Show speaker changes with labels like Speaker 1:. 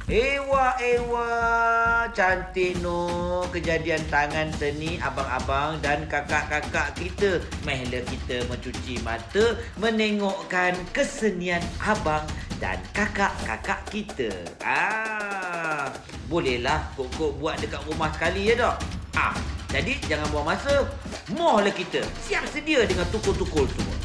Speaker 1: Ewa, cantik no kejadian tangan seni abang-abang dan kakak-kakak kita. Mehla kita mencuci mata menengokkan kesenian abang dan kakak-kakak kita. Bolehlah kok buat dekat rumah sekali ya tak? Jadi jangan buang masa. Mohlah kita siap sedia dengan tukul-tukul semua.